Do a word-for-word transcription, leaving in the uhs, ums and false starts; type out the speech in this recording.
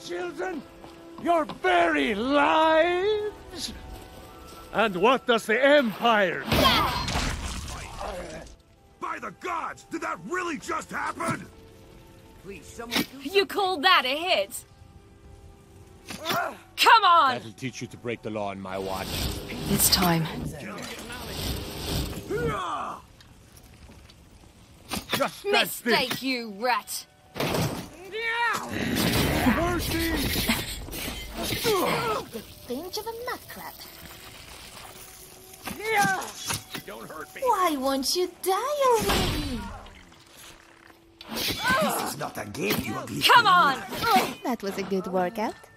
children? Your very lives? And what does the Empire do? By the gods! Did that really just happen? Please, someone do You called that a hit? Come on! That'll teach you to break the law on my watch. It's time. Just that's this. Mistake, you rat! Mercy! The binge of a nutcrab. Don't hurt me. Why won't you die already? This is not a game, you ugly Come on! That was a good workout.